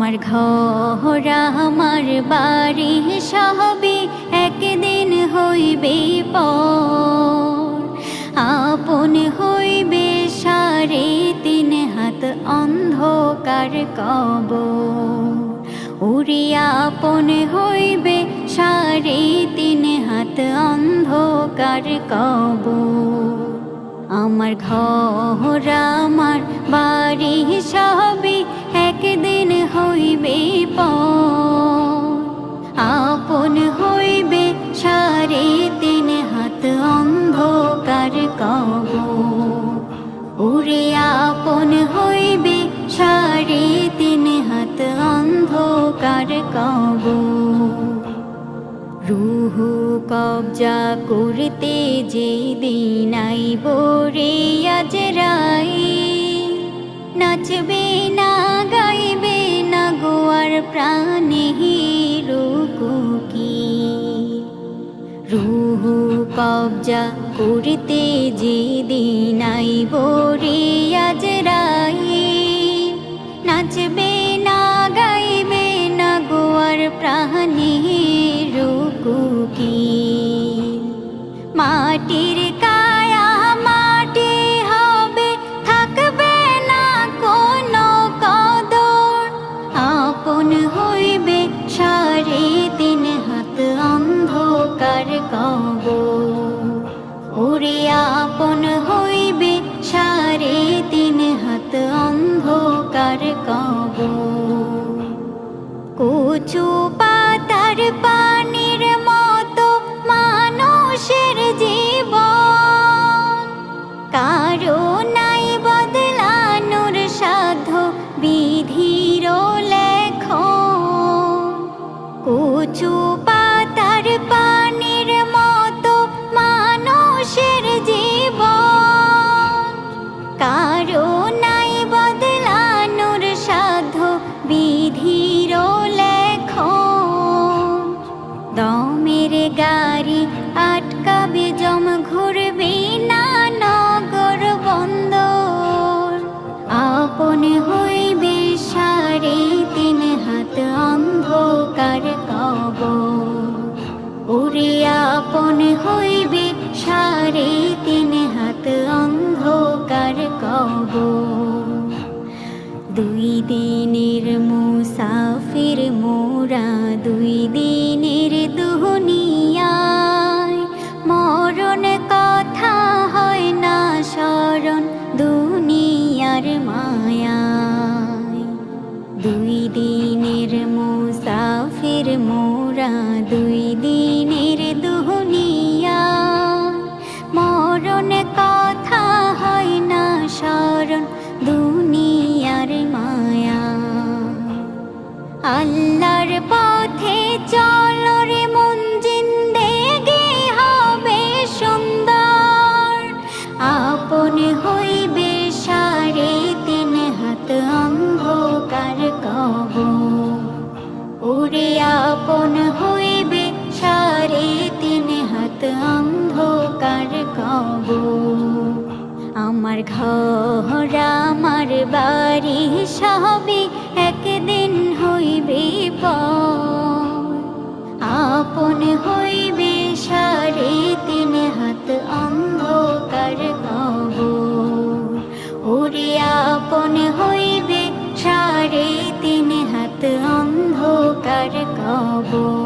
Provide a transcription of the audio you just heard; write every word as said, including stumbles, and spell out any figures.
আমার ঘর আমার বাড়ি সবই একদিন হইবে পর, আপন হইবে সাড়ে তিন হাত অন্ধকার কবর। ওরে আপন হইবে সাড়ে তিন হাত অন্ধকার কবর। আমার ঘর আমার বাড়ি সবই একদিন হইবে পর, আপন হইবে সাড়ে তিন হাত অন্ধকার কবর। ওরে আপন হইবে সাড়ে তিন হাত অন্ধকার কবর। রূহ কবজা করতে যেদিন আইব রে আজরাইল, নাচবে না গাইবে না গোয়ার প্রাণে রুকুকি। রূহ কবজা করতে যেদিন আইব রে আজরাইল, নাচবে না গাইবে না গোয়ার প্রাণে রুকুকি। মাটির কায়া মাটি হবে, থাকবে না কোনো কদর। আপন হইবে সাড়ে তিন হাত অন্ধকার কবর। ওরে আপন হইবে সাড়ে তিন হাত অন্ধকার কবর। কচু পাতার পানির মতো মানুষের জীবন, কারো নাই বদলানোর সাধ্য বিধির লেখন। কচু পাতার পানির মতো মানুষের জীবন, কারো নাই বদলানোর সাধ্য বিধির লেখন। দমের গাড়ি আটকাবে জম ঘুরবে না নগর বন্দর। আপন হইবে সাড়ে তিন হাত অন্ধকার কবর। ওরে আপন হইবে সাড়ে তিন হাত অন্ধকার কবর। দুই দিনের মুসাফির মোরা দুই দিনের দুনিয়ায়, মরণ কথা হয় না স্মরণ দুনিয়ার মায়ায়। দুই দিনের মুসাফির মোরা দুই দিনের দুনিয়ায়, মরণ কথা হয় না স্মরণ দুনিয়ার মায়া। আল্লাহর পথে চলো রে মন, জিন্দেগি হবে সুন্দর। আপন হইবে সাড়ে তিন হাত অন্ধকার কবর। ওরে আপন হইবে সাড়ে তিন হাত অন্ধকার কবর। আমার ঘর আমার বাড়ি সবই একদিন হইবে পর, আপন হইবে সাড়ে তিন হাত অন্ধকার কবর। ওরে আপন হইবে সাড়ে তিন হাত অন্ধকার কবর।